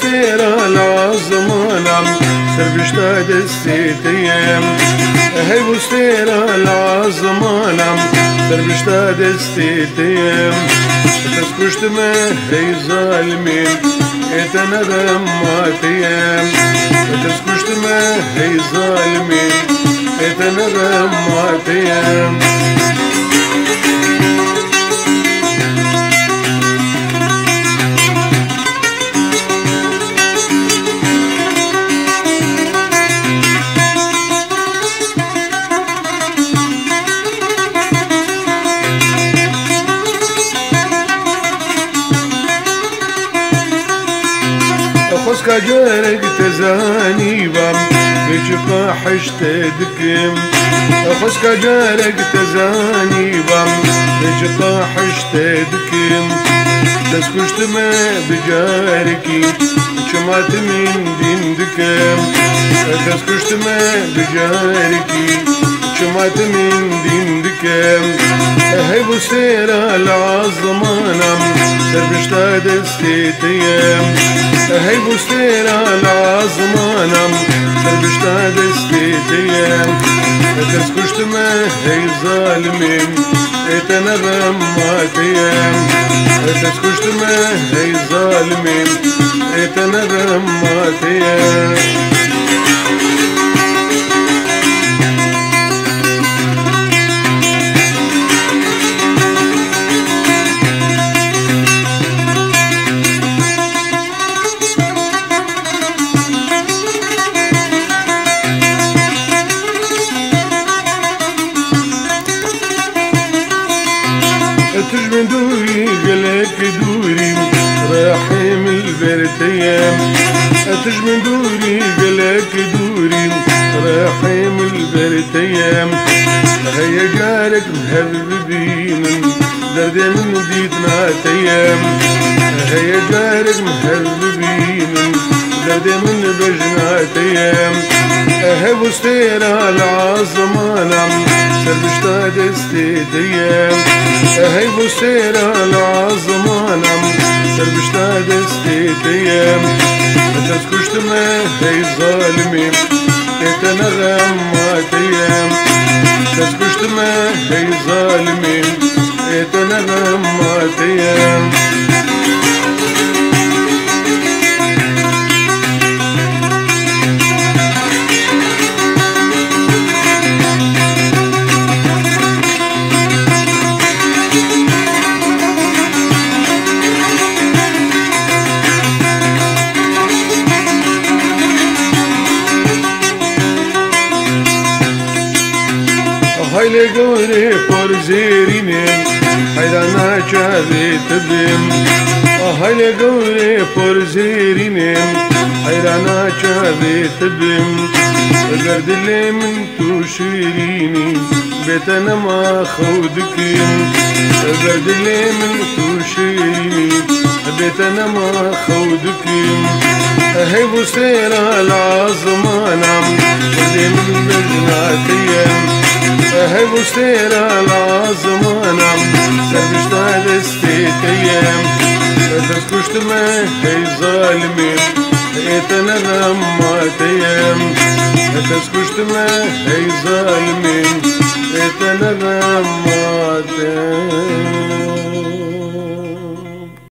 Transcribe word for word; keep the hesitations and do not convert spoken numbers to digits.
وستيرا العظمانم سربشتا دستيتيم هاي وستيرا العظمانم سربشتا دستيتيم تسكشتما هاي ظالمين اتنرم ماتيم تسكشتما هاي ظالمين اتنرم ماتيم خسكا جارك تزاني بام بجقا حشت دكم خسكا جارك تزاني بام بجقا حشت دكم تسكشت ما بجاركي شمات من دين دكم تسكشت ما بجاركي شمات من دين دكم هاي بوستيرا العظمانم سربشتا دستيتيم هاي بوستيرا العظمانم سربشتا دستيتيم تسكشت ما هاي ظالمين اتنرم ماتيم تسكشت ما هاي ظالمين اتنرم ماتيم تجمن دوري قلك دوري راحم البرتيام تجمن دوري قلك دوري راحم البرتيام هيا جارك مهذبين درد من ديتنا تيام هيا جارك مهذبين درد من بجنا تيام هاي بوستيرا العظمانم سربشتا دستيتيم هاي بوستيرا العظمانم سربشتا دستيتيم تسكشت ما هاي ظالمين اتنغم ماتيم تسكشت ما هاي ظالمين اتنغم ماتيم هاي لقوري فرزيريني حيرانا جابي تبيم هاي لقوري فرزيريني حيرانا جابي تبيم قرد اللي من توشيريني بيتنا ما خودكيم قرد اللي من توشيريني بيتنا ما خودكيم هاي بوستيرا العظمانم قرد من بجناتيم هاي بوستيرا العظمانم سربشتا دستيتيم تسكشت ما هاي ظالمين اتنرم ماتيم تسكشت ما هاي ظالمين اتنرم